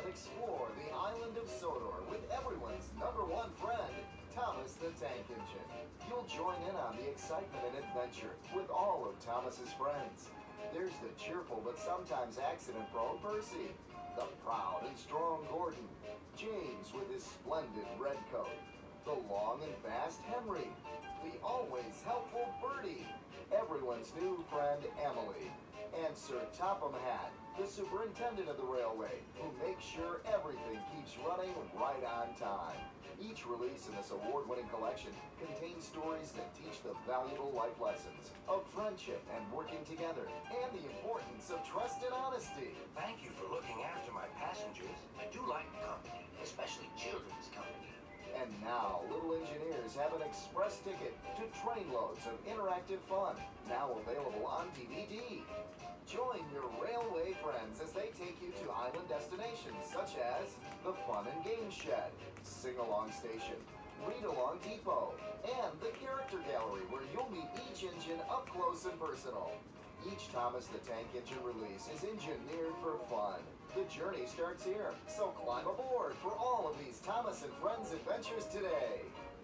Explore the island of Sodor with everyone's #1 friend, Thomas the Tank Engine. You'll join in on the excitement and adventure with all of Thomas's friends. There's the cheerful but sometimes accident-prone Percy, the proud and strong Gordon, James with his splendid red coat, the long and fast Henry, the always helpful Bertie, everyone's new friend Emily, and Sir Topham Hatt, the superintendent of the railway, who makes sure everything keeps running right on time. Each release in this award-winning collection contains stories that teach the valuable life lessons of friendship and working together, and the importance of trust and honesty. Thank you for looking after my passengers. I do like company, especially children's company. And now, Little Engineers have an express ticket to trainloads of interactive fun, now available on DVD. Join your railway friends as they take you to island destinations such as the Fun and Games Shed, Sing-Along Station, Read-Along Depot, and the Character Gallery, where you'll meet each engine up close and personal. Each Thomas the Tank Engine release is engineered for fun. The journey starts here, so climb aboard for all of these Thomas and Friends adventures today.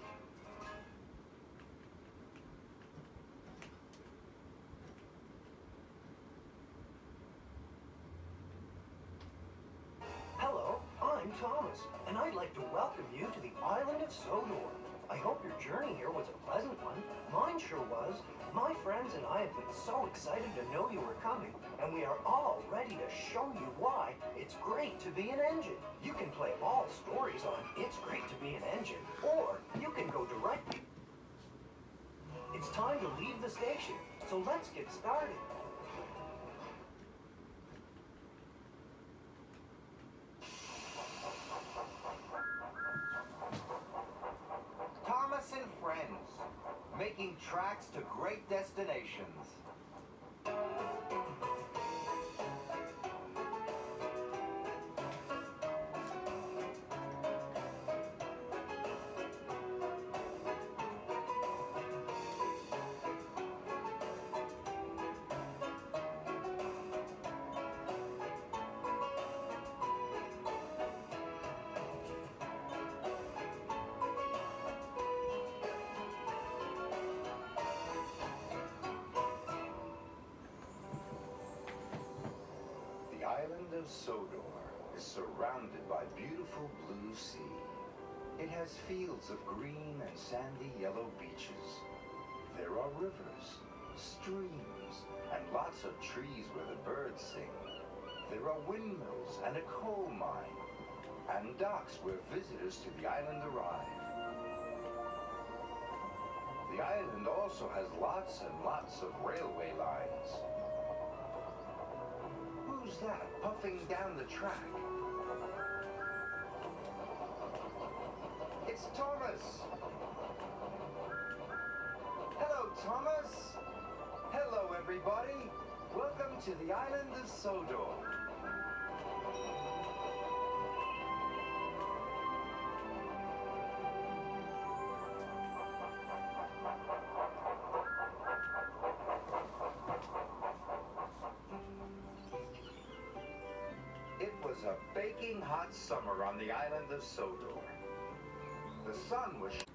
Hello, I'm Thomas, and I'd like to welcome you to the island of Sodor. I hope your journey here was a pleasant one. Mine sure was. My friends and I have been so excited to know you were coming, and we are all ready to show you why it's great to be an engine. You can play all stories on It's Great to Be an Engine, or you can go directly. It's time to leave the station, so let's get started. Thomas and Friends, making tracks to great destinations. The island of Sodor is surrounded by beautiful blue sea. It has fields of green and sandy yellow beaches. There are rivers, streams, and lots of trees where the birds sing. There are windmills and a coal mine, and docks where visitors to the island arrive. The island also has lots and lots of railway lines. Who's that puffing down the track? It's Thomas! Hello, Thomas! Hello, everybody! Welcome to the island of Sodor. It was a baking hot summer on the island of Sodor. The sun was